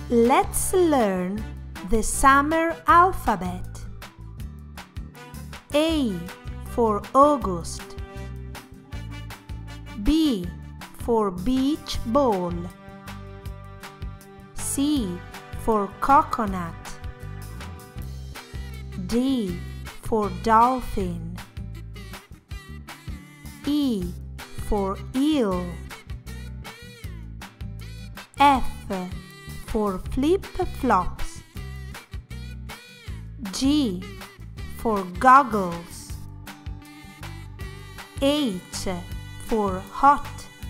Let's learn the summer alphabet. A for August. B for beach ball. C for coconut. D for dolphin. E for eel. F for flip-flops. G for goggles. H for hot.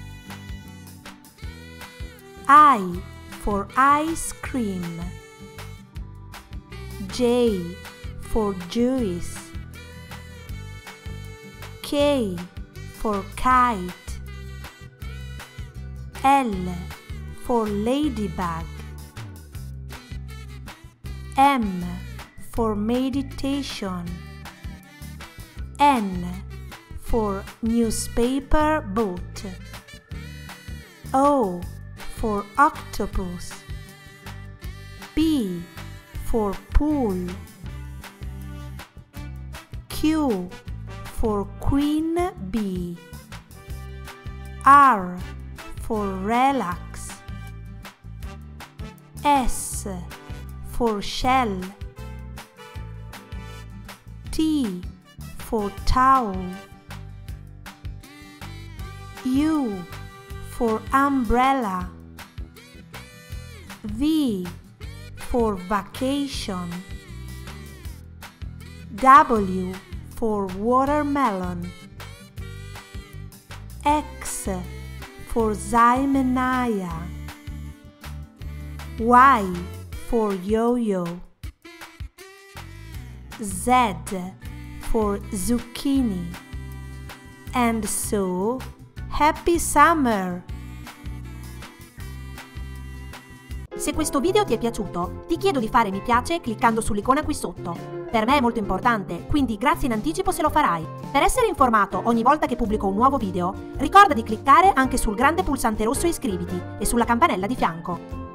I for ice cream. J for juice. K for kite. L for ladybug. M for meditation. N for newspaper boat. O for octopus. P for pool. Q for queen bee. R for relax. S for shell. T for towel. U for umbrella. V for vacation. W for watermelon. X for Ximenia. Y for yo-yo. Z for zucchini. And so, happy summer! Se questo video ti è piaciuto, ti chiedo di fare mi piace cliccando sull'icona qui sotto. Per me è molto importante, quindi grazie in anticipo se lo farai. Per essere informato ogni volta che pubblico un nuovo video, ricorda di cliccare anche sul grande pulsante rosso iscriviti e sulla campanella di fianco.